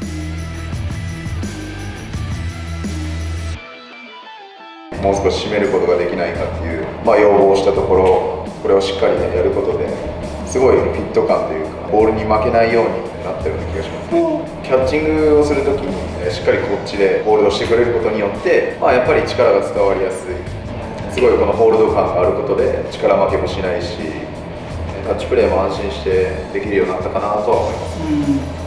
もう少し締めることができないかっていう、要望をしたところ、これをしっかり、やることですごいフィット感というか、ボールに負けないようになったような気がしますね。キャッチングをするときに、しっかりこっちでホールドしてくれることによって、やっぱり力が伝わりやすい、すごいこのホールド感があることで力負けもしないし、タッチプレーも安心してできるようになったかなとは思います。